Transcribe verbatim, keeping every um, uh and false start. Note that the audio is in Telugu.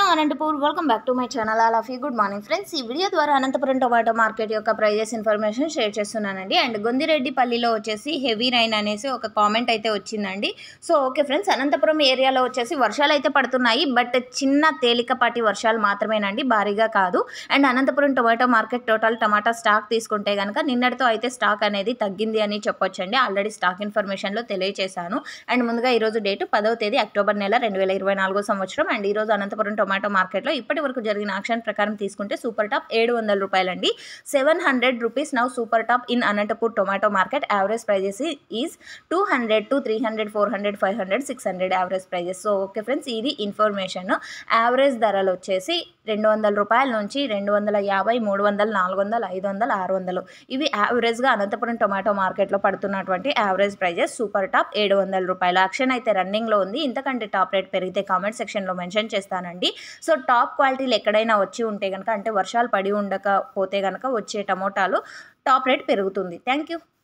Anantapur, welcome back to my channel. All of you, good morning friends. ఈ వీడియో ద్వారా అనంతపురం టొమాటో మార్కెట్ యొక్క ప్రైజెస్ ఇన్ఫర్మేషన్ షేర్ చేస్తున్నానండి. అండ్ గొందిరెడ్డిపల్లిలో వచ్చేసి హెవీ రైన్ అనేసి ఒక కామెంట్ అయితే వచ్చిందండి. సో ఓకే ఫ్రెండ్స్, అనంతపురం ఏరియాలో వచ్చేసి వర్షాలు అయితే పడుతున్నాయి, బట్ చిన్న తేలికపాటి వర్షాలు మాత్రమేనండి, భారీగా కాదు. And Anantapuram tomato market total tomato stock తీసుకుంటే కనుక నిన్నటితో అయితే స్టాక్ అనేది తగ్గింది అని చెప్పొచ్చండి. ఆల్రెడీ స్టాక్ ఇన్ఫర్మేషన్లో తెలియజేశాను. అండ్ ముందుగా ఈరోజు డేటు పదవ తేదీ అక్టోబర్ నెల రెండు వేల ఇరవై నాలుగో సంవత్సరం. అండ్ ఈరోజు అనంతపురం టొమాటో మార్కెట్లో ఇప్పటి వరకు జరిగిన ఆక్షన్ ప్రకారం తీసుకుంటే సూపర్ టాప్ ఏడు వందల రూపాయలండి. Seven hundred rupees now super top in Anantapur tomato market. Average prices is two hundred to three hundred four hundred five hundred six hundred average prices. So okay friends, ఇది ఇన్ఫర్మేషన్. యావరేజ్ ధరలు వచ్చేసి రెండు వందల రూపాయల నుంచి రెండు వందల యాభై మూడు వందలు నాలుగు వందలు ఐదు వందలు ఆరు వందలు ఇవి యావరేజ్గా అనంతపురం టొమాటో మార్కెట్లో పడుతున్నటువంటి యావరేజ్ ప్రైజెస్. సూపర్ టాప్ ఏడు వందల రూపాయలు. యాక్షన్ అయితే రన్నింగ్లో ఉంది. ఇంతకంటే టాప్ రేట్ పెరిగితే కామెంట్ సెక్షన్లో మెన్షన్ చేస్తానండి. సో టాప్ క్వాలిటీలు ఎక్కడైనా వచ్చి ఉంటే కనుక, అంటే వర్షాలు పడి ఉండకపోతే కనుక వచ్చే టమోటాలు టాప్ రేట్ పెరుగుతుంది. Thank you.